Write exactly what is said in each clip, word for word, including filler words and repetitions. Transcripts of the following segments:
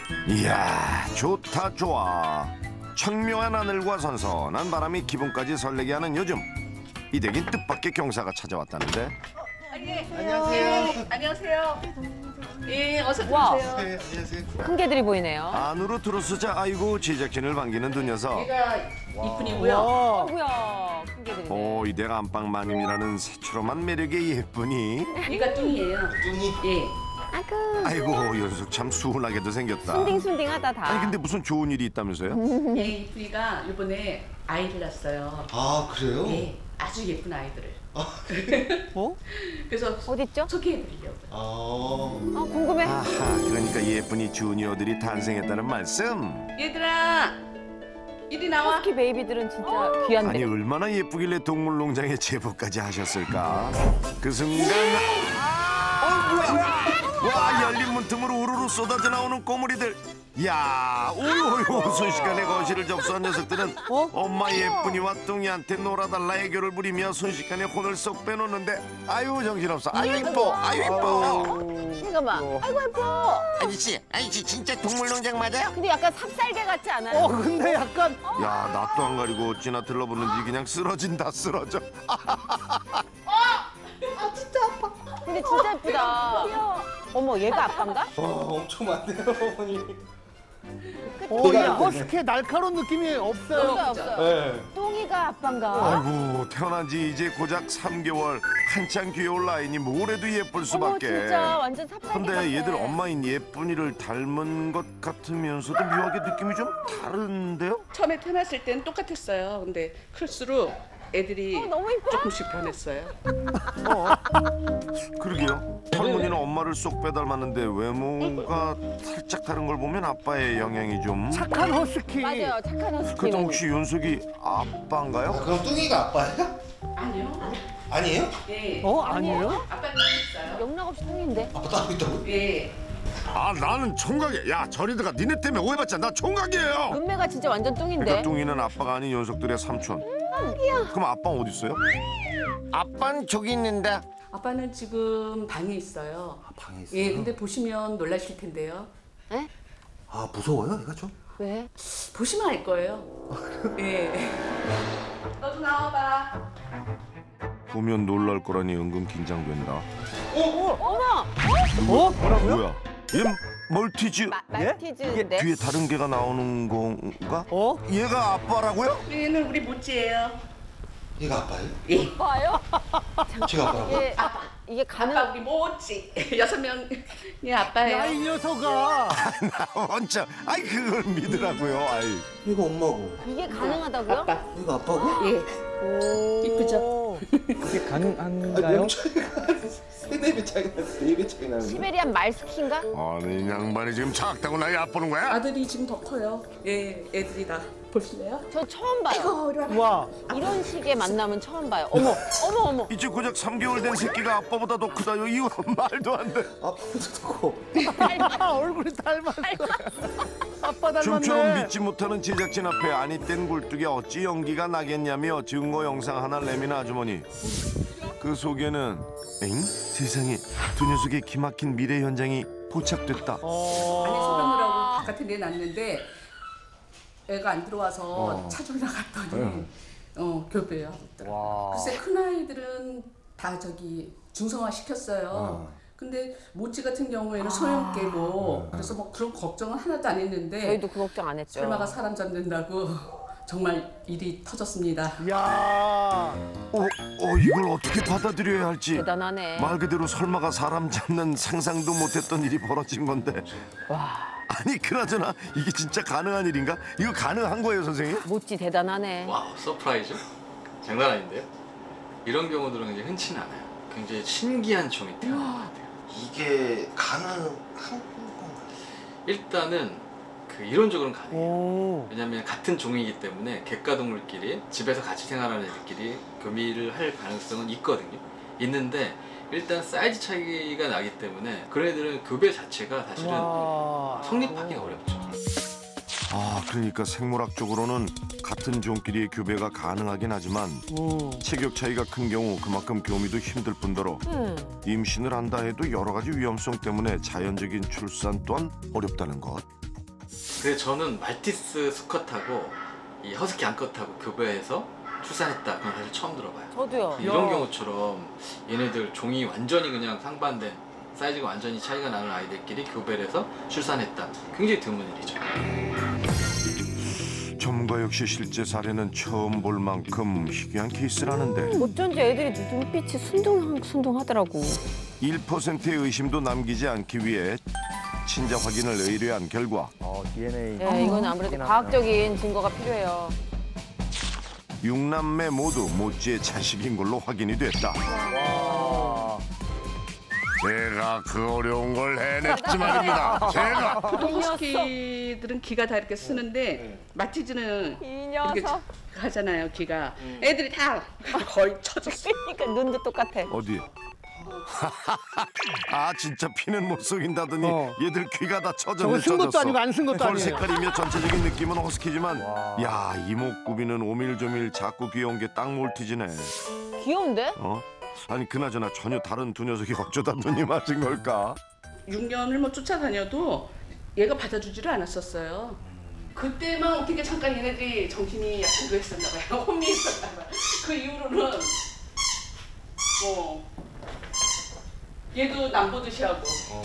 이야, 좋다 좋아. 청명한 하늘과 선선한 바람이 기분까지 설레게 하는 요즘. 이댁인 뜻밖의 경사가 찾아왔다는데. 예. 안녕하세요. 안녕하세요. 예, 어서 들어오세요. 네, 안녕하세요. 큰 개들이 보이네요. 안으로 들어서자 아이고 제작진을 반기는 두 녀석. 얘가 이쁜이고요. 어구야, 큰 개들이네. 오, 이댁 안방 마님이라는 새초롬한 매력의 예쁜이. 얘가 뚱이에요. 뚱이? 예. 아그, 아이고 연속 참 수훈하게도 생겼다. 순딩순딩하다 다. 아니 근데 무슨 좋은 일이 있다면서요? 얘 이쁜이가 이번에 아이를 낳았어요. 아, 그래요? 예. 아주 예쁜 아이들을. 어? 그래서 어딨죠? 소개해드리려고. 아. 어, 궁금해. 아하, 그러니까 예쁜이 주니어들이 탄생했다는 말씀. 얘들아, 이리 나와. 허스키 베이비들은 진짜 귀한데. 아니 얼마나 예쁘길래 동물농장에 제보까지 하셨을까? 그 순간 어 뭐야? 와, 열린 문틈으로 우르르 쏟아져 나오는 꼬물이들. 야, 오요요 순식간에 거실을 접수한 녀석들은 엄마 예쁜이와 뚱이한테 놀아달라 애교를 부리며 순식간에 혼을 쏙 빼놓는데 아유 정신없어. 아유 이뻐. 아유 이뻐. 잠깐만. 아이고 예뻐. 아저씨, 아저씨 진짜 동물농장 맞아요? 근데 약간 삽살개 같지 않아요? 어, 근데 약간 야, 낯도 안 가리고 어찌나 들러붙는지 그냥 쓰러진다 쓰러져. 근데 진짜 예쁘다. 어머, 얘가 아빠인가? 와, 엄청 많네요, 어머니. 어, 이 얘가 허스키의 날카로운 느낌이 없어요. 없어요, 없어요. 네. 똥이가 아빠인가? 아이고 태어난 지 이제 고작 삼 개월 한창 귀여울 나이니 뭐래도 예쁠 어머, 수밖에. 진짜 완전 삽살개 근데 같아. 얘들 엄마인 예쁜이를 닮은 것 같으면서도 묘하게 느낌이 좀 다른데요? 처음에 태어났을 때는 똑같았어요. 근데 클수록 애들이 어, 너무 이뻐. 조금씩 변했어요. 그러게요. 할머니는 엄마를 쏙 빼닮았는데 외모가 살짝 다른 걸 보면 아빠의 영향이 좀. 착한 허스키. 맞아요, 착한 그럼 허스키는. 혹시 윤석이 아, 아빠인가요? 그럼 뚱이가 아빠예요? 아니요. 아니에요? 예. 어, 아니에요? 아빠 뚱 있어요. 영락 없이 똥인데. 아빠 따로 있다고? 예. 아, 나는 총각이야. 야, 저리들아 니네 때문에 오해받자. 나 총각이에요. 눈매가 진짜 완전 똥인데. 그러니까 뚱이는 아빠가 아닌 녀석들의 삼촌. 그럼 아빠는 어디 있어요? 아빠는 저기 있는데. 아빠는 지금 방에 있어요. 아, 방에 있어요? 예, 근데 보시면 놀라실 텐데요. 에? 아, 무서워요, 얘가 좀? 왜? 보시면 알 거예요. 예. 너도 나와봐. 보면 놀랄 거라니 은근 긴장된다. 어머! 어? 뭐라고요? 뭐야? 얘 멀티즈. 마, 말티즈인데. 뒤에 다른 개가 나오는 건가? 어? 얘가 아빠라고요? 얘는 우리 모찌예요. 얘가 아빠예요? 예. 봐요? 제가 아빠라고? 이게, 이게 가능. 아빠 우리 모찌. 여섯 명이 아빠예요. 야, 이 녀석아. 나 혼자. 아이 그걸 믿으라고요. 아이. 얘가 엄마고. 이게 가능하다고요? 아빠. 얘가 아빠고? 예. 오. 이쁘죠? 그게 가능한가요? 세네 배 차이 나는데, 네 배 차이 나는데. 시베리안 말스키인가? 아니 이 양반이 지금 작다고 나이 아프는 거야? 아들이 지금 더 커요. 예, 애들이 다. 보실래요? 저 처음 봐요. 아이고, 이리 와봐. 와. 이런 식의 만남은 처음 봐요. 어머, 어머, 어머. 이제 고작 삼 개월 된 새끼가 아빠보다 더 크다요. 이거 말도 안 돼. 아빠도 크고. 아, 얼굴이 닮았어. 아빠 좀처럼 닮았네. 믿지 못하는 제작진 앞에 아니 땐 굴뚝에 어찌 연기가 나겠냐며 증거 영상 하나 내미는 아주머니. 그 속에는 엥? 세상에 두 녀석의 기막힌 미래 현장이 포착됐다. 어. 아니 소변을 하고 바깥에 내놨는데 애가 안 들어와서 어. 찾으러 나갔더니 어 교배야. 와. 글쎄 큰 아이들은 다 저기 중성화 시켰어요. 어. 근데 모찌 같은 경우에는 소형 깨고 그래서 뭐 그런 걱정은 하나도 안 했는데 저희도 그 걱정 안 했죠. 설마가 사람 잡는다고 정말 일이 터졌습니다. 야. 어, 어 이걸 어떻게 받아들여야 할지. 대단하네. 말 그대로 설마가 사람 잡는 상상도 못했던 일이 벌어진 건데. 와, 아니 그나저나 이게 진짜 가능한 일인가? 이거 가능한 거예요 선생님? 모찌 대단하네. 와우, 서프라이즈? 장난 아닌데요? 이런 경우들은 굉장히 흔치는 않아요. 굉장히 신기한 종이 태어난 것 같아요. 이게 가능한 건가요? 일단은 그 이론적으로는 가능해요. 오. 왜냐하면 같은 종이기 때문에 갯가동물끼리 집에서 같이 생활하는 애들끼리 교미를 할 가능성은 있거든요. 있는데 일단 사이즈 차이가 나기 때문에 그런 애들은 교배 자체가 사실은 와. 성립하기가 어렵죠. 아 그러니까 생물학적으로는 같은 종끼리의 교배가 가능하긴 하지만 오. 체격 차이가 큰 경우 그만큼 교미도 힘들 뿐더러 음. 임신을 한다 해도 여러 가지 위험성 때문에 자연적인 출산 또한 어렵다는 것. 그래서 저는 말티스 수컷하고 이 허스키 암컷하고 교배해서 출산했다. 그건 사실 처음 들어봐요. 저도요. 이런 경우처럼 얘네들 종이 완전히 그냥 상반된 사이즈가 완전히 차이가 나는 아이들끼리 교배를 해서 출산했다. 굉장히 드문 일이죠. 전문가 역시 실제 사례는 처음 볼 만큼 희귀한 케이스라는데 어쩐지 애들이 눈빛이 순둥순둥하더라고. 일 퍼센트의 의심도 남기지 않기 위해 친자 확인을 의뢰한 결과 어, 디엔에이. 네, 이건 아무래도 과학적인 증거가 필요해요. 육남매 모두 모찌의 자식인 걸로 확인이 됐다. 와. 제가 그 어려운 걸 해냈지 말입니다. 제가. 보통 허스키들은 귀가 다 이렇게 쓰는데 마티즈는 이 이렇게 녀석. 하잖아요. 귀가 애들이 다 거의 쳐졌어. 그러니까 눈도 똑같아. 어디? 아 진짜 피는 못 속인다더니 어. 얘들 귀가 다 저거 쳐졌네. 쓴 것도 쳐졌어. 아니고 안 쓴 것도 털 아니에요. 색깔이며 전체적인 느낌은 허스키지만 와. 야 이목구비는 오밀조밀 작고 귀여운 게 딱 몰티지네. 귀여운데? 어? 아니 그나저나 전혀 다른 두 녀석이 어쩌다 눈이 맞은 걸까? 육 년을 뭐 쫓아다녀도 얘가 받아주지를 않았었어요. 그때만 어떻게 잠깐 얘네들이 정신이 약간 그랬었나 봐요. 혼미했었나 봐요. 그 이후로는 뭐 얘도 남보듯이 하고.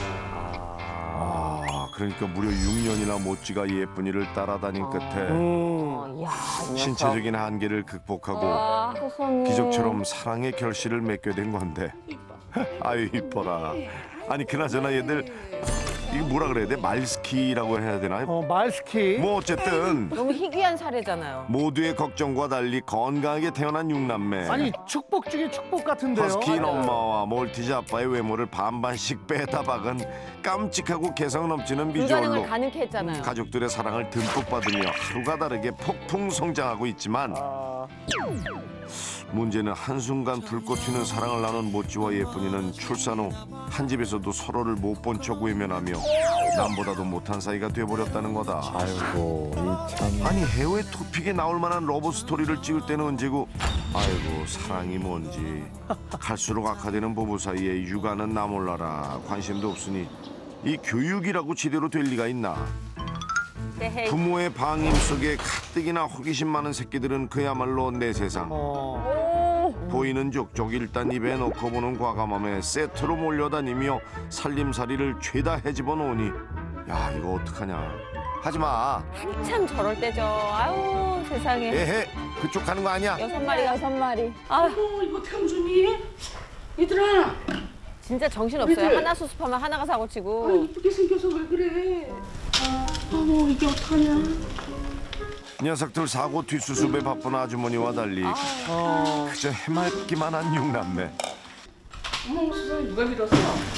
아 그러니까 무려 육 년이나 모찌가 예쁜이를 따라다닌 끝에 음. 어, 야, 신체적인 한계를 극복하고 아, 세상에. 기적처럼 사랑의 결실을 맺게 된 건데 아유 이뻐라. 아니 그나저나 얘들 이게 뭐라 그래야 돼? 말스키라고 해야 되나? 어, 말스키. 뭐 어쨌든 너무 희귀한 사례잖아요. 모두의 걱정과 달리 건강하게 태어난 육남매. 아니 축복 중에 축복 같은데요. 허스키인 엄마와 몰티즈 아빠의 외모를 반반씩 빼다 박은 깜찍하고 개성 넘치는 불가능을 비주얼로 가능케 했잖아요. 가족들의 사랑을 듬뿍 받으며 하루가 다르게 폭풍 성장하고 있지만 아, 문제는 한순간 불꽃 튀는 사랑을 나눈 모찌와 예쁜이는 출산 후 한 집에서도 서로를 못 본 척 외면하며 남보다도 못한 사이가 돼버렸다는 거다. 아이고 이 참. 아니 해외 토픽에 나올 만한 러브 스토리를 찍을 때는 언제고 아이고 사랑이 뭔지 갈수록 악화되는 부부 사이에 육아는 나 몰라라 관심도 없으니 이 교육이라고 제대로 될 리가 있나. 헤헤이. 부모의 방임 속에 가뜩이나 호기심 많은 새끼들은 그야말로 내 세상. 어. 보이는 족족 일단 입에 넣고 보는 과감함에 세트로 몰려다니며 살림살이를 죄다 해집어 놓으니 야 이거 어떡하냐. 하지마. 한참 저럴 때죠. 아유 세상에. 에헤 그쪽 가는 거 아니야. 여섯 마리 여섯 마리. 아 어 이거 어떻게 하면 좋니? 얘들아, 진짜 정신 없어요. 그래. 하나 수습하면 하나가 사고 아, 치고. 이쁘게 생겨서 왜 그래? 어머 이게 어떡하냐? 녀석들 사고 뒷수습에 바쁜 아주머니와 달리 어. 그저 해맑기만 한 육남매. 어머 세상에 누가 밀었어?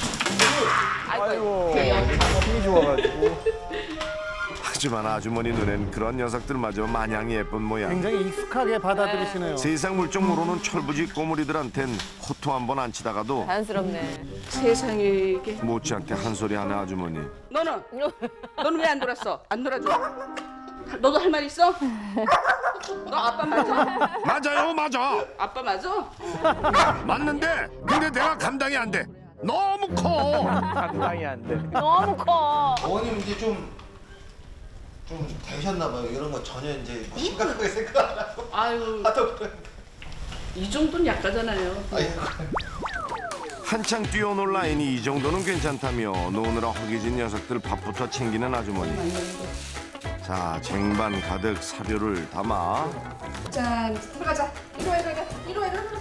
아이고 힘이 좋아가지고 하지만 아주머니 눈엔 그런 녀석들마저 마냥 예쁜 모양. 굉장히 익숙하게 받아들이시네요. 세상 물정 모르는 철부지 꼬물이들한텐 호투 한 번 안 치다가도 자연스럽네. 세상에 이게. 못지않게 한 소리 하는 아주머니. 너는 너는 왜 안 놀았어? 안 놀아줘? 너도 할 말 있어? 너 아빠 맞아? 맞아요 맞아 아빠 맞아? 맞는데 근데 내가 감당이 안 돼. 너무 커. 감당이 안 돼. 너무 커. 어머님 이제 좀 좀 되셨나 봐요. 이런 거 전혀 이제 뭐 심각하게 생각 안 하고 아유 하다 보니까. 이 정도는 약하잖아요. 아이고. 한창 뛰어놀 라인이 이 정도는 괜찮다며 노느라 허기진 녀석들 밥부터 챙기는 아주머니. 자 쟁반 가득 사료를 담아 짠 들어가자. 이리 와 이리 와 이리 와 이리 와.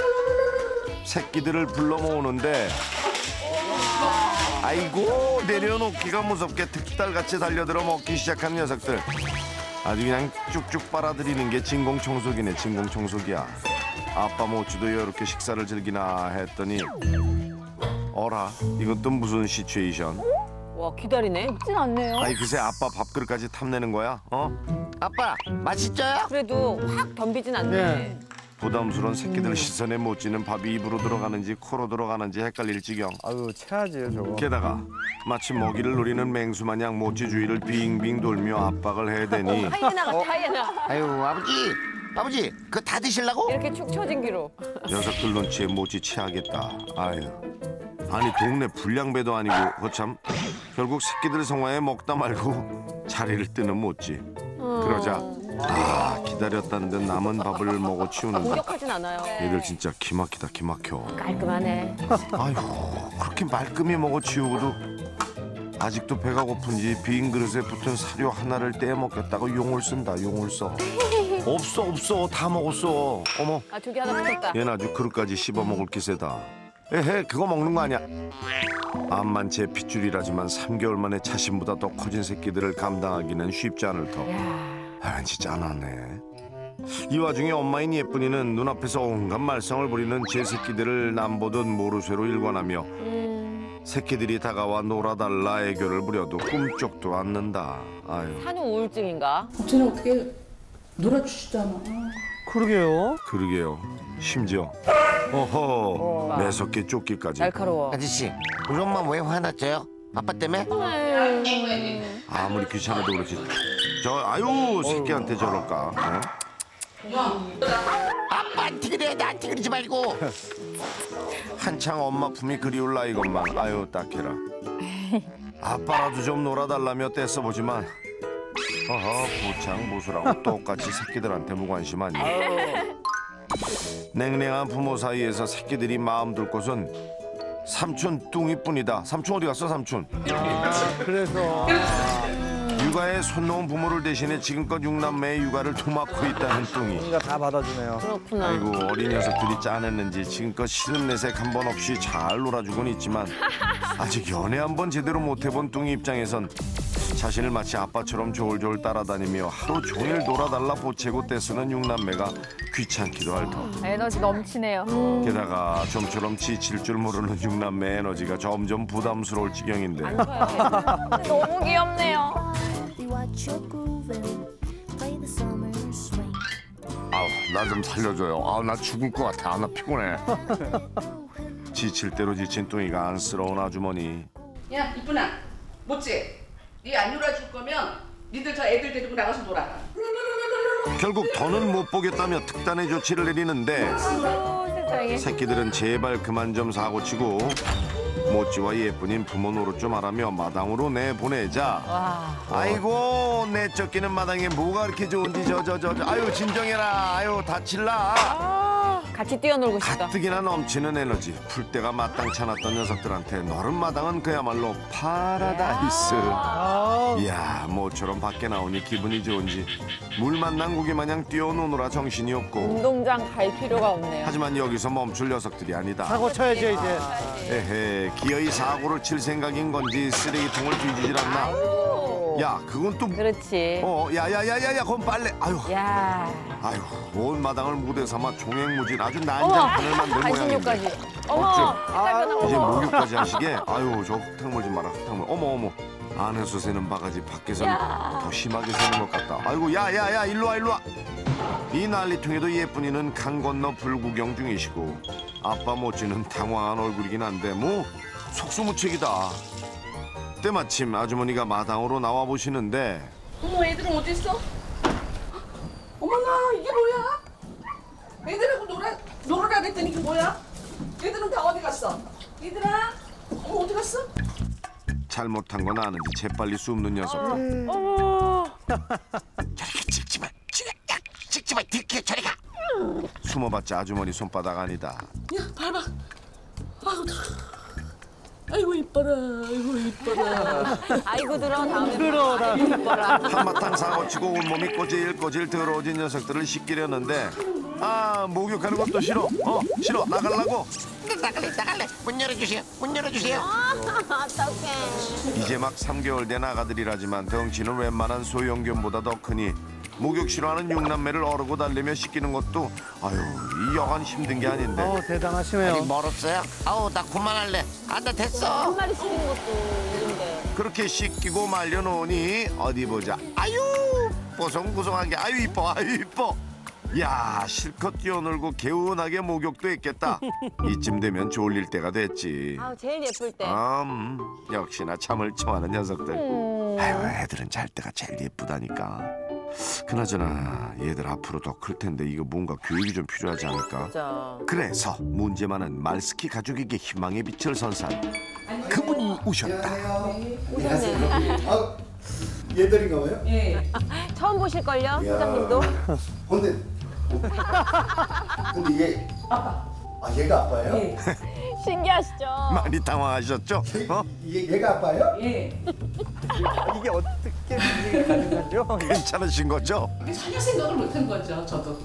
새끼들을 불러 모으는데 아이고 내려놓기가 무섭게 득달같이 달려들어 먹기 시작한 녀석들. 아주 그냥 쭉쭉 빨아들이는 게 진공청소기네. 진공청소기야. 아빠 모찌도 이렇게 식사를 즐기나 했더니 어라 이것도 무슨 시츄에이션. 와 기다리네. 쉽진 않네요. 아이 그새 아빠 밥그릇까지 탐내는 거야? 어? 아빠 맛있죠요? 그래도 확 덤비진 않네. 네. 부담스러운 새끼들 시선에 못 찌는 밥이 입으로 들어가는지 코로 들어가는지 헷갈릴 지경. 아유 체하지요 저거. 게다가 마치 먹이를 노리는 맹수 마냥 모찌 주위를 빙빙 돌며 압박을 해대니 하이에나 같아 하이에나. 아유 아버지 아버지 그거 다 드실라고? 이렇게 축 처진 귀로. 녀석들 눈치에 모찌 취하겠다. 아유 아니 동네 불량배도 아니고 거참 결국 새끼들 성화에 먹다 말고 자리를 뜨는 모찌. 그러자 아 기다렸다는 듯 남은 밥을 먹어 치우는데 공격하진 않아요. 얘들 진짜 기막히다 기막혀. 깔끔하네. 아휴 그렇게 말끔히 먹어 치우고도 아직도 배가 고픈지 빈 그릇에 붙은 사료 하나를 떼어 먹겠다고 용을 쓴다 용을 써. 없어 없어 다 먹었어. 어머 아, 두 개 하나 붙었다. 얘는 아주 그릇까지 씹어 먹을 기세다. 에헤 그거 먹는 거 아니야. 암만 제 핏줄이라지만 삼 개월 만에 자신보다 더 커진 새끼들을 감당하기는 쉽지 않을 터. 아 진짜 짠하네. 이 와중에 엄마인 예쁜이는 눈앞에서 온갖 말썽을 부리는 제 새끼들을 남보듯 모르쇠로 일관하며 음, 새끼들이 다가와 놀아달라 애교를 부려도 꿈쩍도 않는다. 아유 산후 우울증인가? 쟤는 어떻게 놀아주지도 않아. 그러게요. 그러게요. 심지어 어허 매섭게 쫓기까지. 날카로워. 아저씨, 우리 엄마 왜 화났어요? 아빠 때문에? 아무리 귀찮아도 그렇지. 저 아유 새끼한테 저럴까. 어? 아빠한테 그래, 나한테 그러지 말고. 한창 엄마 품이 그리울 나이건만 아유 딱해라. 아빠라도 좀 놀아달라며 떼써보지만 어허 부창부수라고 똑같이 새끼들한테 무관심하니. 냉랭한 부모 사이에서 새끼들이 마음 둘 곳은 삼촌 뚱이뿐이다. 삼촌 어디 갔어 삼촌? 그래서 육아에 손 놓은 부모를 대신해 지금껏 육남매의 육아를 도맡고 있다는 뚱이. 우리가 다 받아주네요. 그렇구나. 아이고 어린 녀석들이 짜냈는지 지금껏 싫은 내색 한 번 없이 잘 놀아주곤 있지만 아직 연애 한 번 제대로 못 해본 뚱이 입장에선 자신을 마치 아빠처럼 졸졸 따라다니며 하루 종일 놀아달라 보채고 떼쓰는 육남매가 귀찮기도 할 터. 에너지 넘치네요. 게다가 좀처럼 지칠 줄 모르는 육남매 에너지가 점점 부담스러울 지경인데 너무 귀엽네요. 아우 나 좀 살려줘요. 아우 나 죽을 것 같아. 아, 나 피곤해. 지칠 대로 지친 뚱이가 안쓰러운 아주머니. 야 이쁘나 뭐지? 니 안 놀아줄 거면 니들 저 애들 데리고 나가서 놀아. 결국 더는 못 보겠다며 특단의 조치를 내리는데 오, 세상에. 새끼들은 제발 그만 좀 사고치고 모찌와 예쁜인 부모 노릇 좀 하라며 마당으로 내보내자. 와. 아이고 내 쫓기는 마당에 뭐가 그렇게 좋은지 저 저 저 아유 진정해라. 아유 다칠라. 같이 뛰어놀고 싶다. 가뜩이나 넘치는 에너지 풀 때가 마땅치 않았던 녀석들한테 너른 마당은 그야말로 파라다이스. 아, 이야 모처럼 밖에 나오니 기분이 좋은지 물 만난 고기 마냥 뛰어노느라 정신이 없고. 운동장 갈 필요가 없네요. 하지만 여기서 멈출 녀석들이 아니다. 사고 쳐야죠 이제. 에헤 기어이 사고를 칠 생각인 건지 쓰레기통을 뒤지질 않나. 야 그건 또 그렇지. 어 야야야야야 그건 빨래. 아유 야. 아유 온 마당을 무대 삼아 종횡무진 아주 어머. 난장판을 만든 모양인데 간식료까지. 어머. 어째 이제 목욕까지 하시게. 아유 저 흙탕물 좀 마라 흙탕물. 어머 어머 안에서 새는 바가지 밖에서는 야. 더 심하게 새는 것 같다. 아이고 야야야 일로 와 일로 와. 이 난리통에도 예쁜이는 강 건너 불구경 중이시고 아빠 모찌는 당황한 얼굴이긴 한데 뭐 속수무책이다. 때마침 아주머니가 마당으로 나와 보시는데 어머 애들은 어디 있어? 어머나 이게 뭐야? 애들하고 놀아 놀으라 그랬더니 이게 뭐야? 애들은 다 어디 갔어? 얘들아 어머 어디 갔어? 잘못한 건 아는지 재빨리 숨는 녀석들. 저리 찍지 마. 야, 찍지 마. 들켜, 저리 가. 숨어봤자 아주머니 손바닥 아니다. 야 밟아. 아이고 들어. 아이고 이뻐라. 아이고 이뻐라. 아이고 들어 다음에 들어 다음에. 한바탕 사고치고 온몸이 꼬질꼬질 더러워진 녀석들을 씻기려는데 아 목욕하는 것도 싫어. 어 싫어 나가려고. 나갈래, 나갈래. 문 열어주세요. 문 열어주세요. 어떡해. 이제 막 삼 개월 된 아가들이라지만 덩치는 웬만한 소형견보다 더 크니 목욕 싫어하는 육남매를 어르고 달래며 씻기는 것도 아유 이 여간 힘든 게 아닌데. 어 대단하시네요. 아니 멀었어요? 아우 나 그만할래. 아 나 됐어. 한 마리 시키는 것도 일인데. 그렇게 씻기고 말려놓으니 어디 보자. 아유 보송보송하게 아유 이뻐 아유 이뻐. 야 실컷 뛰어놀고 개운하게 목욕도 했겠다. 이쯤 되면 졸릴 때가 됐지. 아 제일 예쁠 때. 음 역시나 참을 청하는 녀석들. 음. 아유 애들은 잘 때가 제일 예쁘다니까. 그나저나 얘들 앞으로 더 클 텐데 이거 뭔가 교육이 좀 필요하지 않을까. 진짜. 그래서 문제 많은 말스키 가족에게 희망의 빛을 선사한 그분이 오셨다. 오셨네. 아, 얘들인가 봐요? 예. 처음 보실걸요, 소장님도? 근데 근데 얘 아빠. 아 얘가 아빠예요? 예. 신기하시죠? 많이 당황하셨죠? 어? 얘 얘가 아빠예요? 예. 이게 어떻게 분위기가 가능하죠? 괜찮으신 거죠? 이게 전혀 생각을 못 한 거죠, 저도.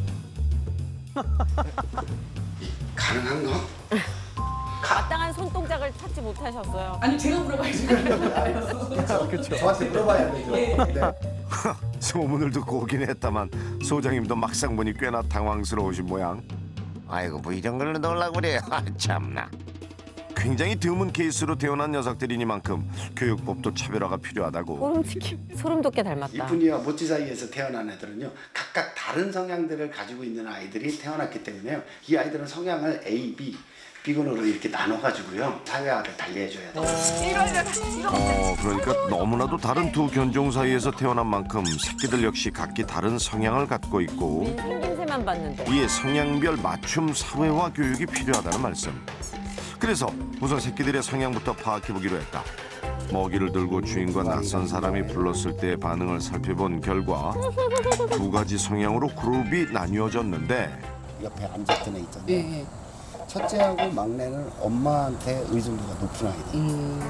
가능한가? 마땅한 손동작을 찾지 못하셨어요. 아니, 제가 물어봐야지. 그렇죠. 저한테 물어봐야 되죠. 예. 네. 소문을 듣고 오긴 했다만 소장님도 막상 보니 꽤나 당황스러우신 모양. 아이고 뭐 이런 걸로 놀라고 그래. 아, 참나. 굉장히 드문 케이스로 태어난 녀석들이니만큼 교육법도 차별화가 필요하다고. 소름 치기, 소름 돋게 닮았다. 이쁜이와 모찌 사이에서 태어난 애들은요 각각 다른 성향들을 가지고 있는 아이들이 태어났기 때문에요 이 아이들은 성향을 A, B, B군으로 이렇게 나눠가지고요 사회화를 달리해줘야 돼요. 어, 그러니까 너무나도 다른 두 견종 사이에서 태어난 만큼 새끼들 역시 각기 다른 성향을 갖고 있고 생김새만 봤는데. 이에 성향별 맞춤 사회화 교육이 필요하다는 말씀. 그래서 우선 새끼들의 성향부터 파악해보기로 했다. 먹이를 들고 주인과 낯선 사람이 불렀을 때의 반응을 살펴본 결과 두 가지 성향으로 그룹이 나뉘어졌는데 옆에 앉았던 애 있잖아요. 예. 첫째하고 막내는 엄마한테 의존도가 높은 아이들.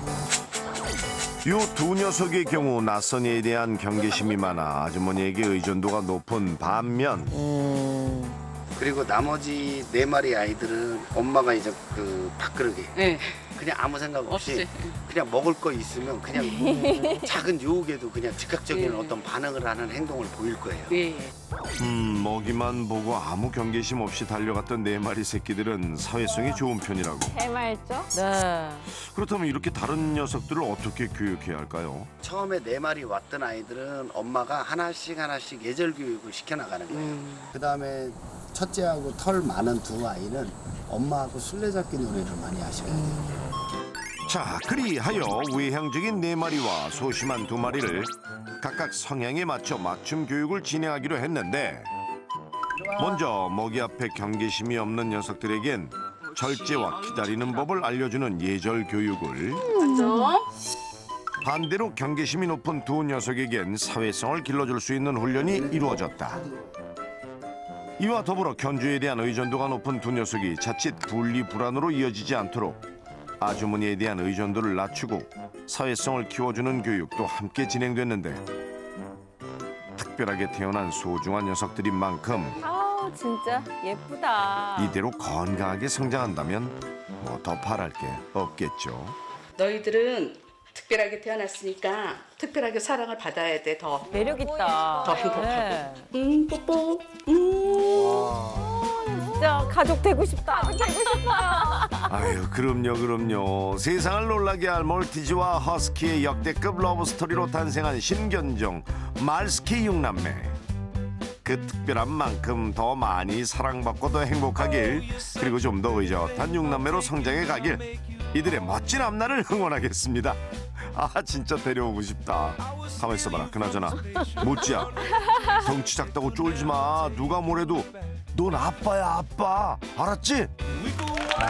이 두 녀석의 경우 낯선 이에 대한 경계심이 많아 아주머니에게 의존도가 높은 반면 그리고 나머지 네 마리 아이들은 엄마가 이제 그 밥그릇에 예. 그냥 아무 생각 없이, 없이. 그냥 먹을 거 있으면 그냥 작은 유혹에도 그냥 즉각적인 예. 어떤 반응을 하는 행동을 보일 거예요. 예. 음, 먹이만 보고 아무 경계심 없이 달려갔던 네 마리 새끼들은 사회성이 좋은 편이라고. 해맑죠? 네. 그렇다면 이렇게 다른 녀석들을 어떻게 교육해야 할까요? 처음에 네 마리 왔던 아이들은 엄마가 하나씩 하나씩 예절 교육을 시켜나가는 거예요. 그 다음에 첫째하고 털 많은 두 아이는 엄마하고 술래잡기 놀이를 많이 하셔야 돼요. 자, 그리하여 외향적인 네 마리와 소심한 두 마리를 각각 성향에 맞춰 맞춤 교육을 진행하기로 했는데 먼저 먹이 앞에 경계심이 없는 녀석들에겐 절제와 기다리는 법을 알려주는 예절 교육을 앉아. 반대로 경계심이 높은 두 녀석에겐 사회성을 길러줄 수 있는 훈련이 이루어졌다. 이와 더불어 견주에 대한 의존도가 높은 두 녀석이 자칫 분리불안으로 이어지지 않도록 아주머니에 대한 의존도를 낮추고 사회성을 키워주는 교육도 함께 진행됐는데 특별하게 태어난 소중한 녀석들인 만큼 아우, 진짜 예쁘다. 이대로 건강하게 성장한다면 뭐 더 바랄 게 없겠죠. 너희들은 특별하게 태어났으니까 특별하게 사랑을 받아야 돼, 더. 매력 있다. 더 행복하고. 네. 음, 뽀뽀. 음. 진짜 가족 되고 싶다. 되고 싶어요. 아유, 그럼요, 그럼요. 세상을 놀라게 할 몰티즈와 허스키의 역대급 러브스토리로 탄생한 신견종 말스키 육남매. 그 특별한 만큼 더 많이 사랑받고 더 행복하길, 그리고 좀 더 의젓한 육남매로 성장해 가길 이들의 멋진 앞날을 응원하겠습니다. 아, 진짜 데려오고 싶다. 가만 있어봐라. 그나저나 모찌야, 덩치 작다고 쫄지 마. 누가 뭐래도 넌 아빠야, 아빠. 알았지?